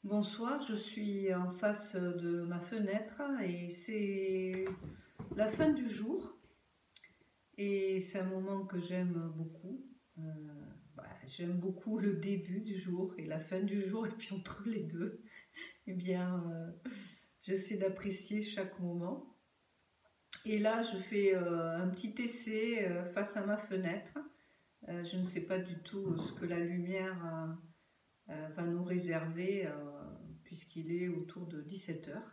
Bonsoir, je suis en face de ma fenêtre et c'est la fin du jour et c'est un moment que j'aime beaucoup. Euh, J'aime beaucoup le début du jour et la fin du jour et puis entre les deux, eh bien, j'essaie d'apprécier chaque moment. Et là, je fais un petit essai face à ma fenêtre. Je ne sais pas du tout ce que la lumière va nous réserver puisqu'il est autour de 17 heures.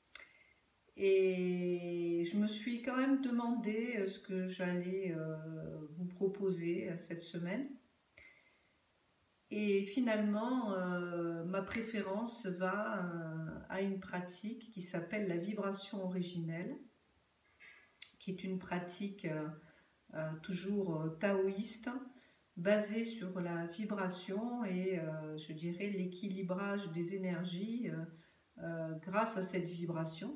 Et je me suis quand même demandé ce que j'allais vous proposer cette semaine. Et finalement, ma préférence va à une pratique qui s'appelle la vibration originelle, qui est une pratique toujours taoïste, basée sur la vibration et je dirais l'équilibrage des énergies grâce à cette vibration.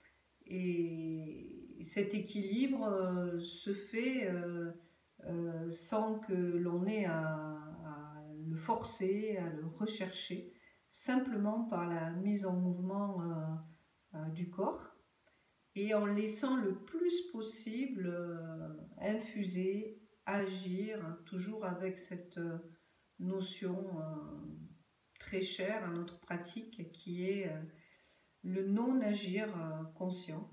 Et cet équilibre se fait sans que l'on ait à le forcer, à le rechercher, simplement par la mise en mouvement du corps et en laissant le plus possible infuser, agir, toujours avec cette notion très chère à notre pratique qui est le non-agir conscient.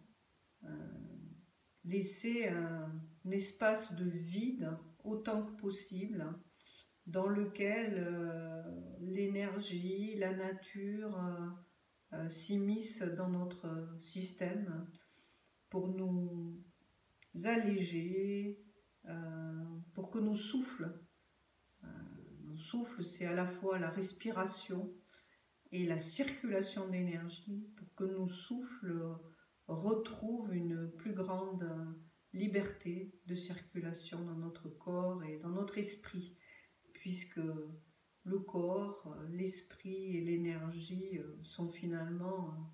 Laisser un espace de vide autant que possible dans lequel l'énergie, la nature s'immiscent dans notre système pour nous alléger, pour que nos souffles, c'est à la fois la respiration et la circulation d'énergie, pour que nos souffles retrouvent une plus grande liberté de circulation dans notre corps et dans notre esprit, puisque le corps, l'esprit et l'énergie sont finalement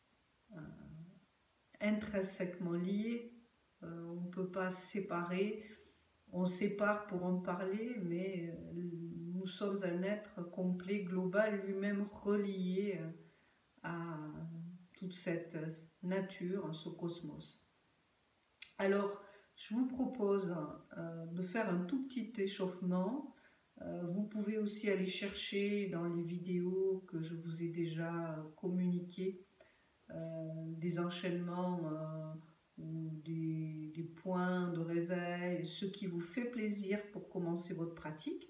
intrinsèquement liés. On ne peut pas se séparer. On sépare pour en parler, mais nous sommes un être complet, global, lui-même relié à toute cette nature, ce cosmos. Alors, je vous propose de faire un tout petit échauffement. Vous pouvez aussi aller chercher dans les vidéos que je vous ai déjà communiquées des enchaînements ou des points de réveil, ce qui vous fait plaisir pour commencer votre pratique.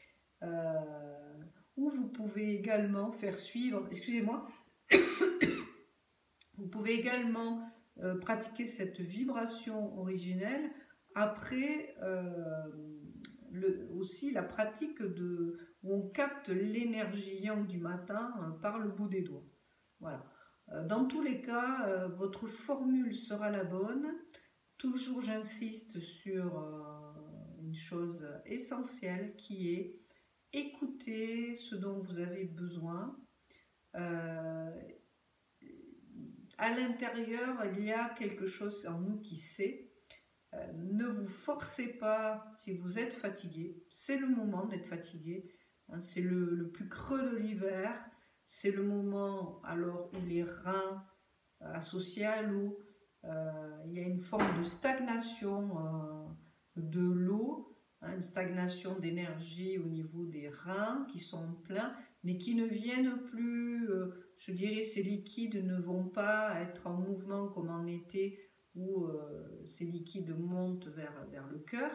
Ou vous pouvez également faire suivre, excusez-moi, vous pouvez également pratiquer cette vibration originelle après aussi la pratique où on capte l'énergie yang du matin par le bout des doigts. Voilà. Dans tous les cas, votre formule sera la bonne. Toujours, j'insiste sur une chose essentielle qui est écouter ce dont vous avez besoin. À l'intérieur, il y a quelque chose en nous qui sait. Ne vous forcez pas si vous êtes fatigué. C'est le moment d'être fatigué. C'est le plus creux de l'hiver. C'est le moment alors où les reins associés à l'eau, il y a une forme de stagnation de l'eau, une stagnation d'énergie au niveau des reins qui sont pleins, mais qui ne viennent plus, je dirais, ces liquides ne vont pas être en mouvement comme en été où ces liquides montent vers le cœur.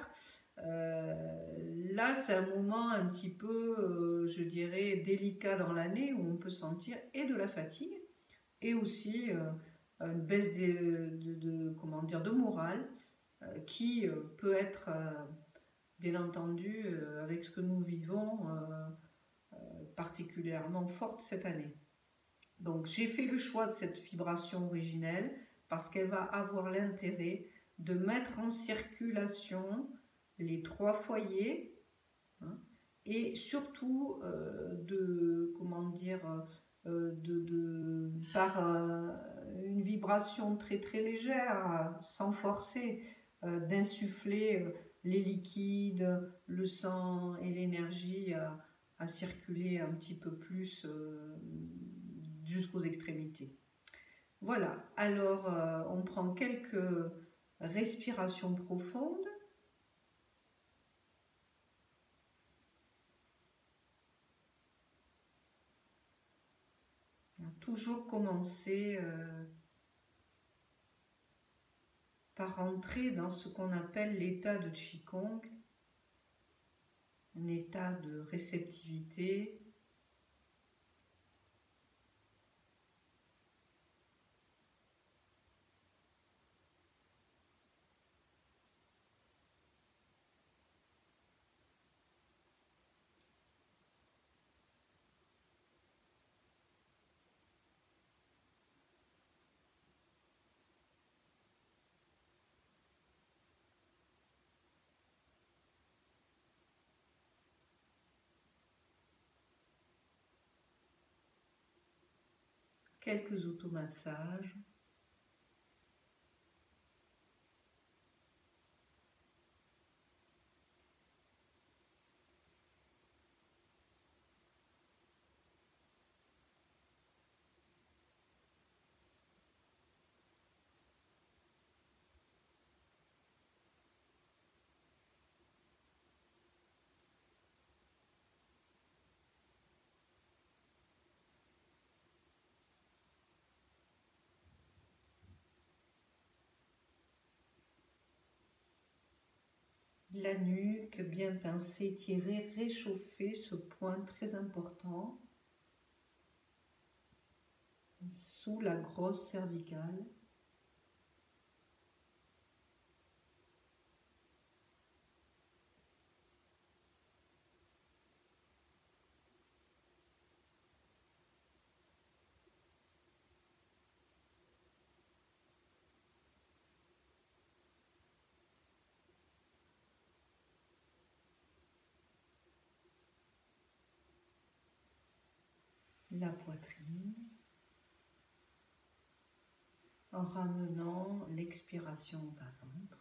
Là, c'est un moment un petit peu, je dirais, délicat dans l'année où on peut sentir et de la fatigue et aussi une baisse de morale qui peut être, bien entendu, avec ce que nous vivons, particulièrement forte cette année. Donc, j'ai fait le choix de cette vibration originelle parce qu'elle va avoir l'intérêt de mettre en circulation les 3 foyers et surtout par une vibration très très légère, sans forcer, d'insuffler les liquides, le sang et l'énergie à circuler un petit peu plus jusqu'aux extrémités. Voilà, alors on prend quelques respirations profondes. Toujours commencer par rentrer dans ce qu'on appelle l'état de Qigong, un état de réceptivité, quelques automassages. La nuque bien pincée, tirée, réchauffer ce point très important sous la grosse cervicale. La poitrine, en ramenant l'expiration au bas-ventre.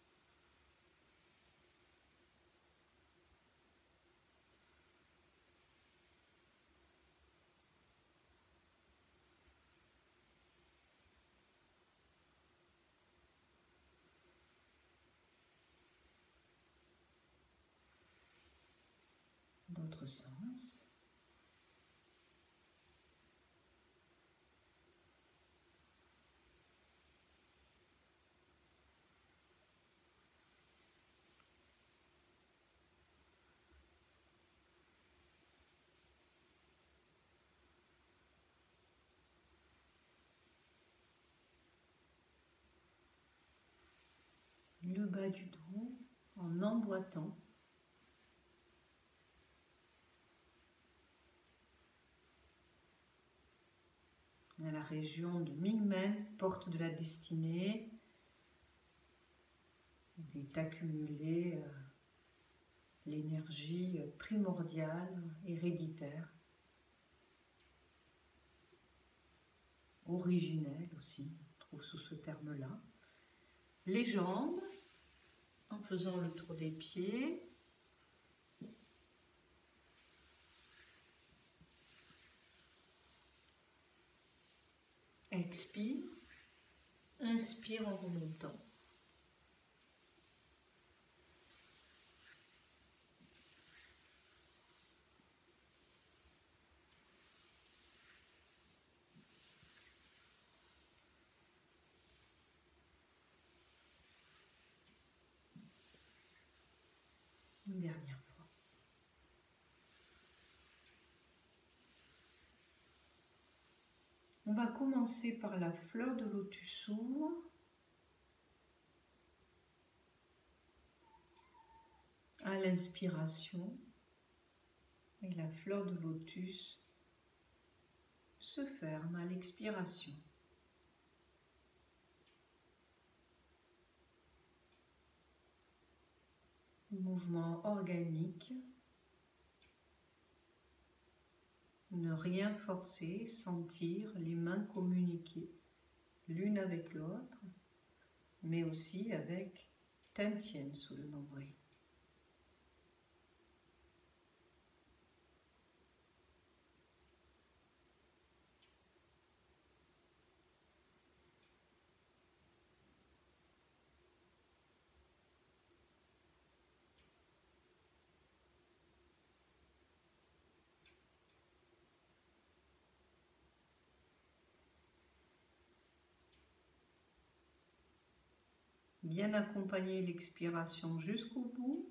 D'autres sens. Le bas du dos en emboîtant. À la région de Mingmen, porte de la destinée, il est accumulé l'énergie primordiale, héréditaire, originelle aussi, on trouve sous ce terme-là. Les jambes, en faisant le tour des pieds. Expire, inspire en remontant. Une dernière fois. On va commencer par la fleur de lotus s'ouvre. À l'inspiration, et la fleur de lotus se ferme à l'expiration. Mouvement organique. Ne rien forcer, sentir les mains communiquer l'une avec l'autre, mais aussi avec Tantien sous le nombril. Bien accompagner l'expiration jusqu'au bout.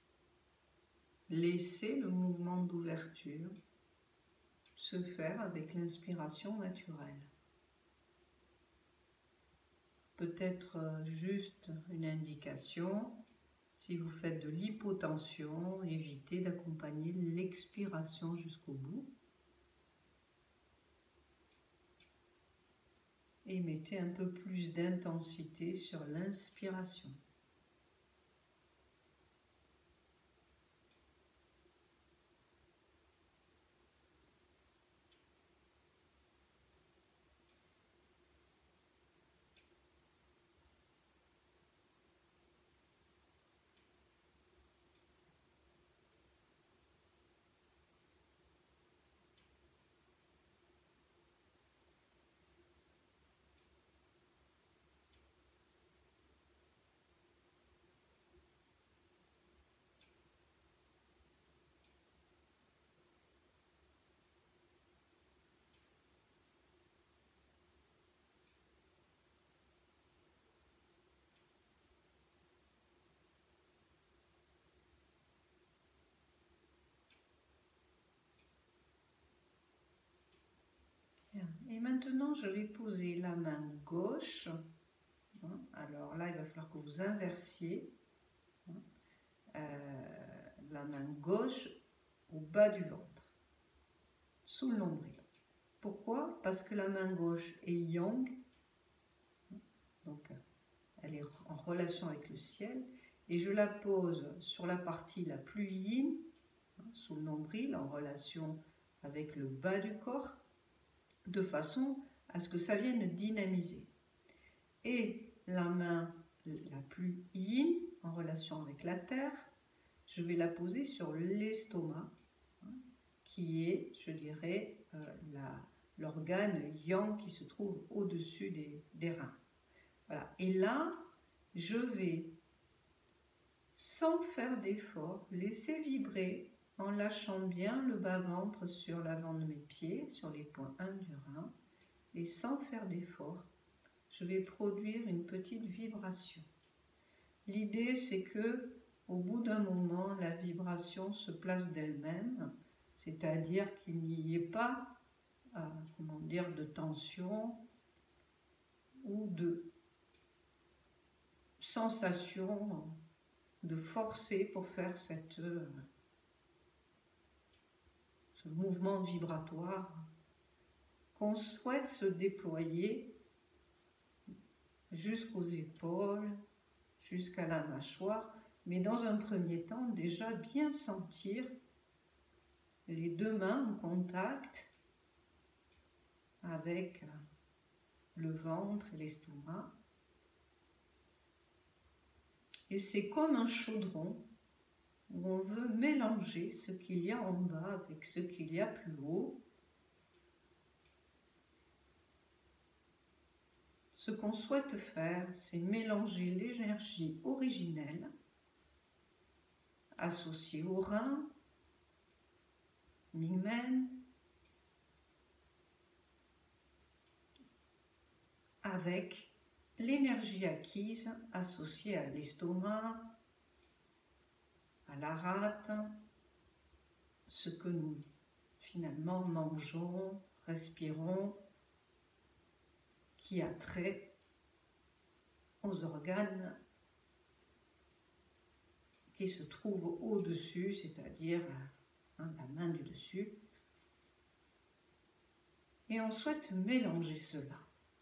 Laissez le mouvement d'ouverture se faire avec l'inspiration naturelle. Peut-être juste une indication, si vous faites de l'hypotension, évitez d'accompagner l'expiration jusqu'au bout. Et mettez un peu plus d'intensité sur l'inspiration. Bien. Et maintenant, je vais poser la main gauche. Alors là, il va falloir que vous inversiez la main gauche au bas du ventre, sous le nombril. Pourquoi? Parce que la main gauche est yang, donc elle est en relation avec le ciel, et je la pose sur la partie la plus yin, sous le nombril, en relation avec le bas du corps, de façon à ce que ça vienne dynamiser. Et la main la plus yin, en relation avec la terre, je vais la poser sur l'estomac, qui est, je dirais, l'organe yang qui se trouve au-dessus des reins. Voilà. Et là, je vais, sans faire d'effort, laisser vibrer en lâchant bien le bas-ventre sur l'avant de mes pieds, sur les points 1 du rein, et sans faire d'effort, je vais produire une petite vibration. L'idée, c'est que au bout d'un moment, la vibration se place d'elle-même, c'est-à-dire qu'il n'y ait pas, comment dire, de tension ou de sensation de forcer pour faire ce mouvement vibratoire qu'on souhaite se déployer jusqu'aux épaules, jusqu'à la mâchoire, mais dans un premier temps, déjà bien sentir les deux mains en contact avec le ventre et l'estomac. Et c'est comme un chaudron où on veut mélanger ce qu'il y a en bas avec ce qu'il y a plus haut. Ce qu'on souhaite faire, c'est mélanger l'énergie originelle associée au rein, Mingmen, avec l'énergie acquise associée à l'estomac, à la rate, ce que nous finalement mangeons, respirons, qui a trait aux organes qui se trouvent au-dessus, c'est-à-dire la main du dessus. Et on souhaite mélanger cela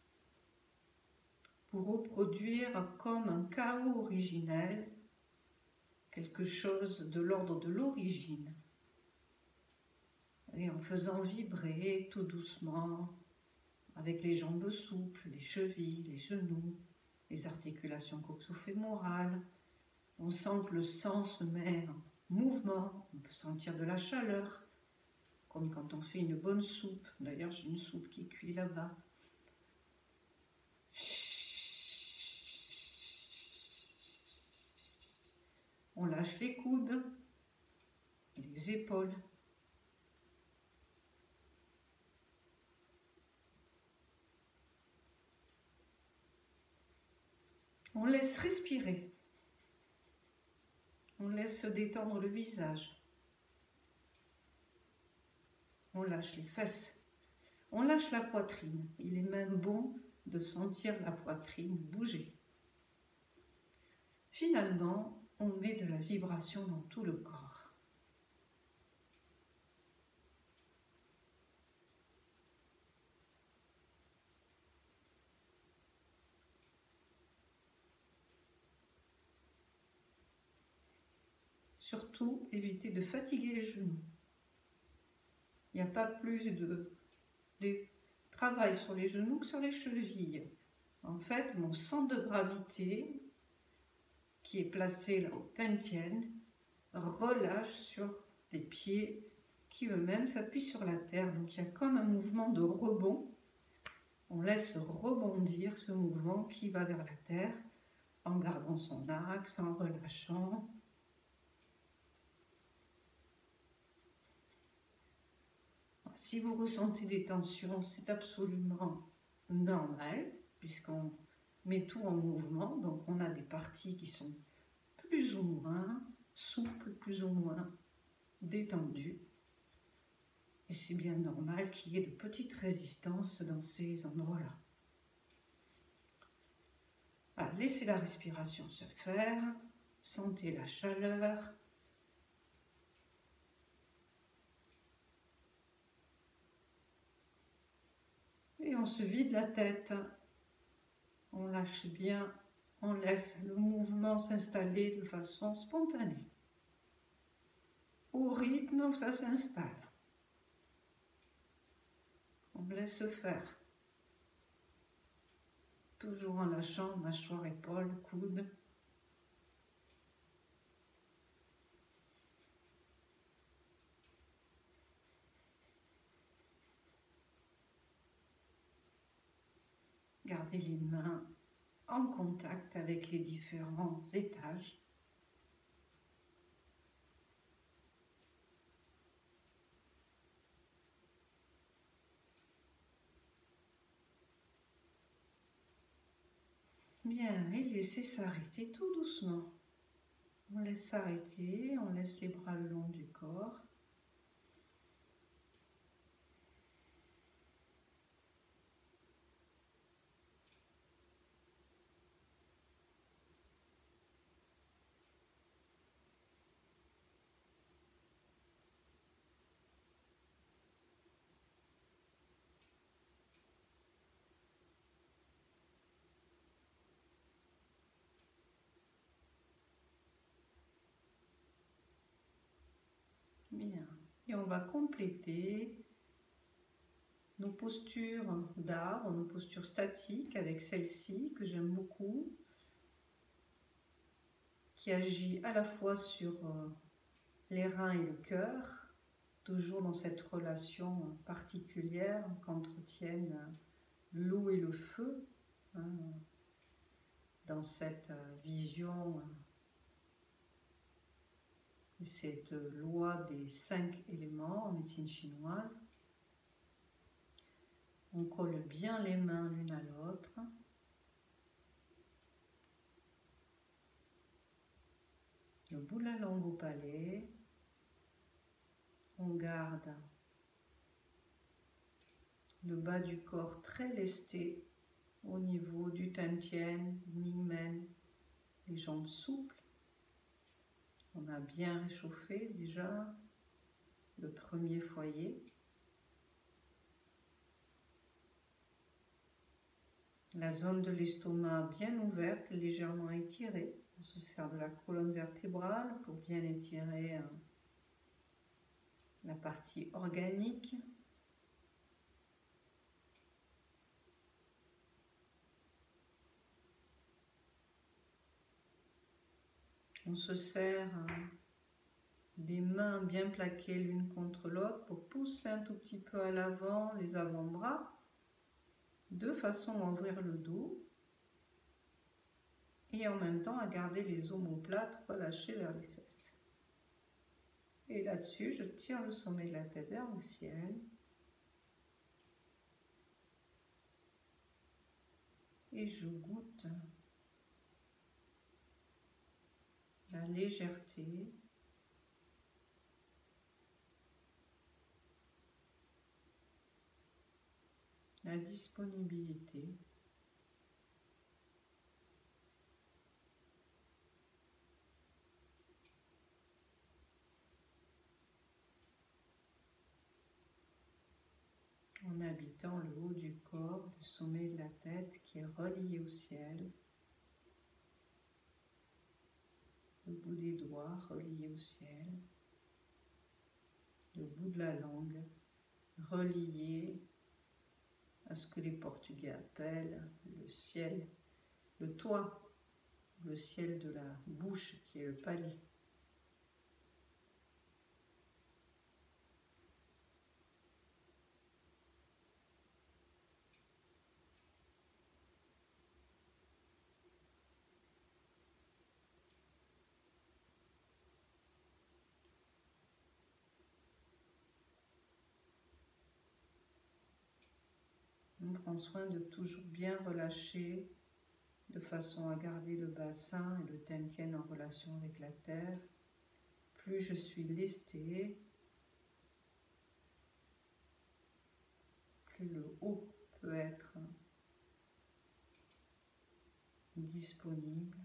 pour reproduire comme un chaos originel quelque chose de l'ordre de l'origine. Et en faisant vibrer tout doucement, avec les jambes souples, les chevilles, les genoux, les articulations coxo-fémorales. On sent que le sang se met en mouvement, on peut sentir de la chaleur, comme quand on fait une bonne soupe. D'ailleurs, j'ai une soupe qui cuit là-bas. On lâche les coudes, les épaules. On On laisse respirer. On laisse se détendre le visage. On lâche les fesses. On lâche la poitrine. Il est même bon de sentir la poitrine bouger. Finalement, on met de la vibration dans tout le corps. Surtout, évitez de fatiguer les genoux. Il n'y a pas plus de travail sur les genoux que sur les chevilles. En fait, mon centre de gravité, qui est placé là au Tantien, relâche sur les pieds qui eux-mêmes s'appuient sur la terre. Donc il y a comme un mouvement de rebond. On laisse rebondir ce mouvement qui va vers la terre en gardant son axe, en relâchant. Si vous ressentez des tensions, c'est absolument normal, puisqu'on met tout en mouvement. Donc on a des parties qui sont plus ou moins souples, plus ou moins détendues. Et c'est bien normal qu'il y ait de petites résistances dans ces endroits-là. Voilà, laissez la respiration se faire, sentez la chaleur. Et on se vide la tête, on lâche bien, on laisse le mouvement s'installer de façon spontanée, au rythme où ça s'installe. On laisse faire, toujours en lâchant mâchoire, épaule, coude. Gardez les mains en contact avec les différents étages. Bien, et laissez s'arrêter tout doucement. On laisse s'arrêter, on laisse les bras le long du corps. Bien. Et on va compléter nos postures d'arbre, nos postures statiques avec celle-ci que j'aime beaucoup, qui agit à la fois sur les reins et le cœur, toujours dans cette relation particulière qu'entretiennent l'eau et le feu, hein, dans cette vision, cette loi des 5 éléments en médecine chinoise. On colle bien les mains l'une à l'autre. Le bout de la langue au palais. On garde le bas du corps très lesté au niveau du Tantien, Mingmen, les jambes souples. On a bien réchauffé déjà le premier foyer. La zone de l'estomac bien ouverte, légèrement étirée. On se sert de la colonne vertébrale pour bien étirer la partie organique. On se serre des mains bien plaquées l'une contre l'autre pour pousser un tout petit peu à l'avant les avant-bras, de façon à ouvrir le dos et en même temps à garder les omoplates relâchés vers les fesses. Et là-dessus, je tire le sommet de la tête vers le ciel. Et je goûte la légèreté, la disponibilité. En habitant le haut du corps, le sommet de la tête qui est relié au ciel, le bout des doigts relié au ciel, le bout de la langue relié à ce que les Portugais appellent le ciel, le toit, le ciel de la bouche qui est le palier. On prend soin de toujours bien relâcher de façon à garder le bassin et le tien en relation avec la terre. Plus je suis lesté, plus le haut peut être disponible.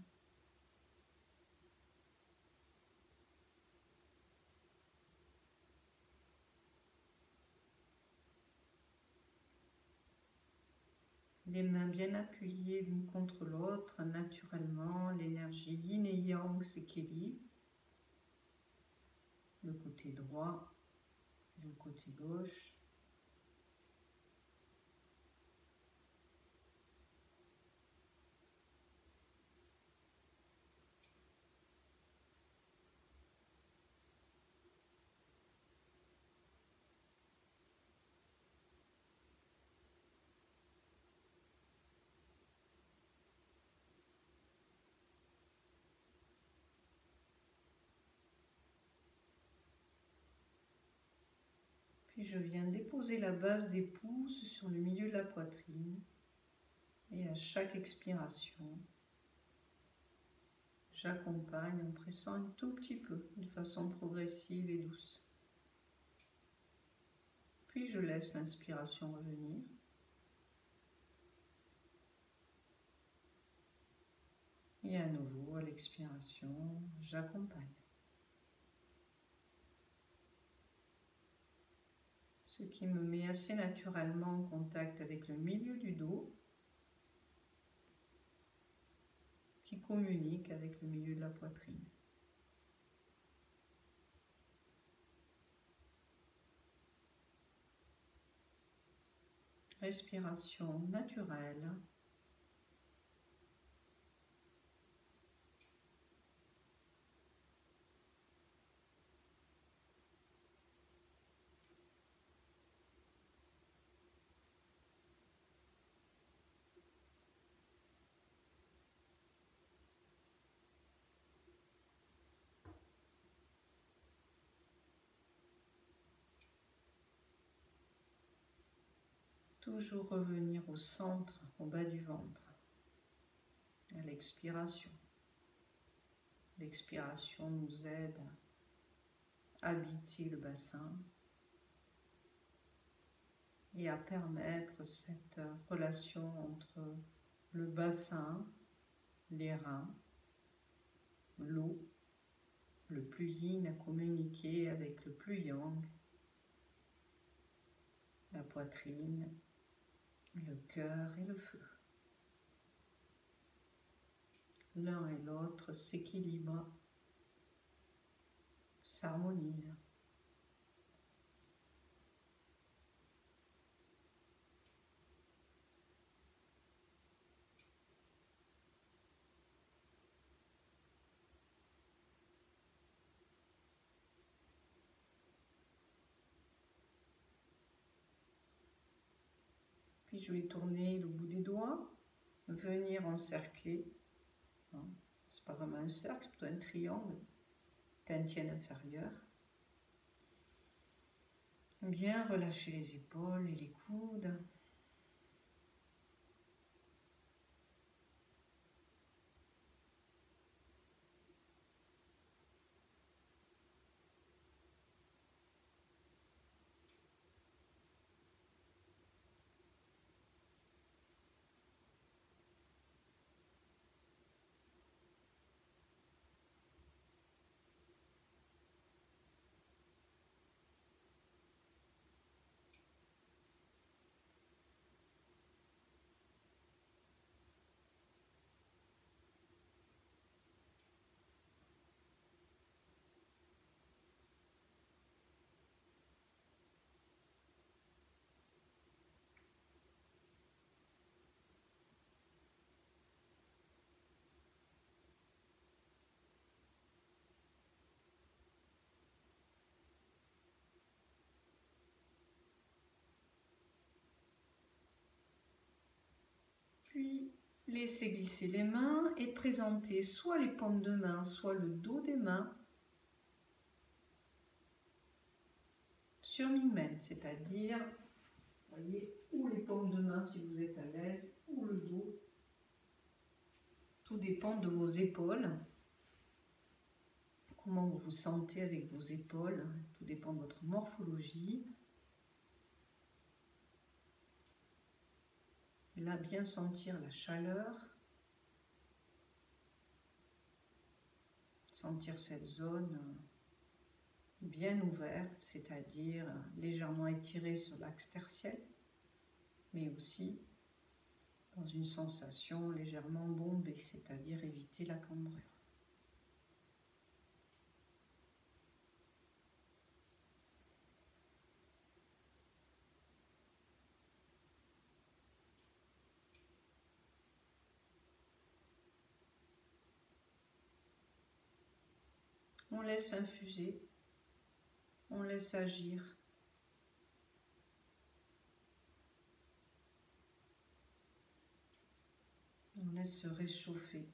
Les mains bien appuyées l'une contre l'autre, naturellement, l'énergie yin et yang s'équilibre. Le côté droit, le côté gauche. Puis je viens déposer la base des pouces sur le milieu de la poitrine. Et à chaque expiration, j'accompagne en pressant un tout petit peu, de façon progressive et douce. Puis je laisse l'inspiration revenir. Et à nouveau, à l'expiration, j'accompagne. Ce qui me met assez naturellement en contact avec le milieu du dos, qui communique avec le milieu de la poitrine. Respiration naturelle. Toujours revenir au centre, au bas du ventre, à l'expiration. L'expiration nous aide à habiter le bassin et à permettre cette relation entre le bassin, les reins, l'eau, le plus yin à communiquer avec le plus yang, la poitrine, le cœur et le feu. L'un et l'autre s'équilibrent, s'harmonisent. Puis je vais tourner le bout des doigts, venir encercler. C'est pas vraiment un cercle, c'est plutôt un triangle. Tienne inférieure. Bien relâcher les épaules et les coudes. Laissez glisser les mains et présentez soit les paumes de main, soit le dos des mains sur mi-main, c'est-à-dire, voyez, ou les paumes de main si vous êtes à l'aise, ou le dos. Tout dépend de vos épaules. Comment vous vous sentez avec vos épaules, tout dépend de votre morphologie. Là, bien sentir la chaleur, sentir cette zone bien ouverte, c'est-à-dire légèrement étirée sur l'axe tertiel, mais aussi dans une sensation légèrement bombée, c'est-à-dire éviter la cambrure. On laisse infuser, on laisse agir. On laisse se réchauffer.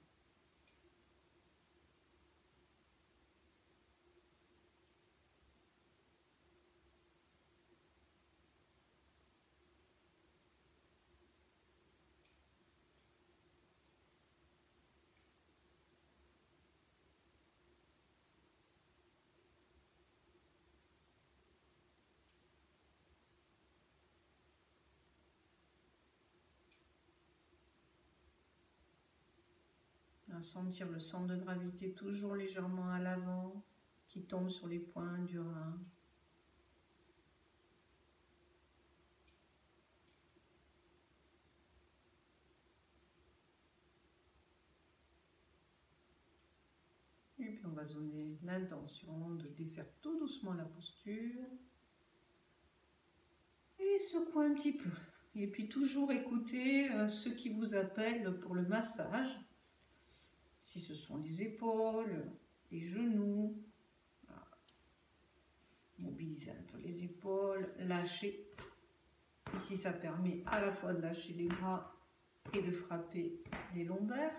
Sentir le centre de gravité toujours légèrement à l'avant, qui tombe sur les points du rein. Et puis on va donner l'intention de défaire tout doucement la posture. Et secouer un petit peu. Et puis toujours écouter ce qui vous appelle pour le massage. Si ce sont les épaules, les genoux, mobiliser un peu les épaules, lâcher. Ici, ça permet à la fois de lâcher les bras et de frapper les lombaires.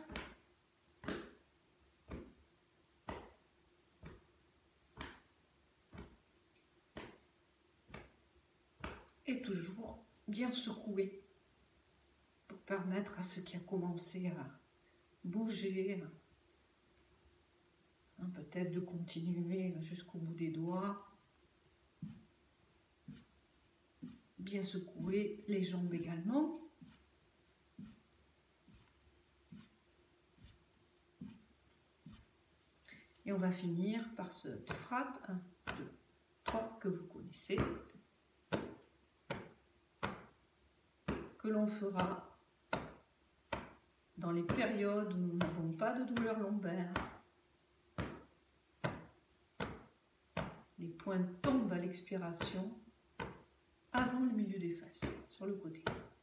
Et toujours bien secouer pour permettre à ce qui a commencé à bouger, peut-être de continuer jusqu'au bout des doigts. Bien secouer les jambes également. Et on va finir par cette frappe 1, 2, 3 que vous connaissez, que l'on fera dans les périodes où nous n'avons pas de douleur lombaire. Les poings tombent à l'expiration avant le milieu des fesses, sur le côté.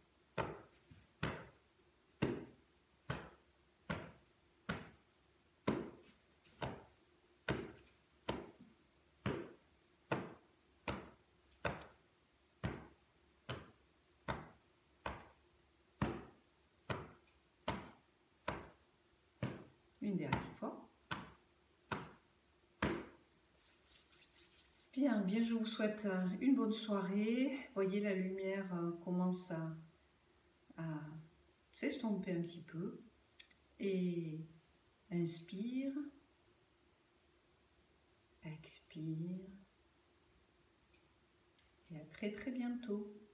Une dernière fois. Bien, je vous souhaite une bonne soirée. Voyez, la lumière commence à s'estomper un petit peu. Et inspire, expire. Et à très bientôt.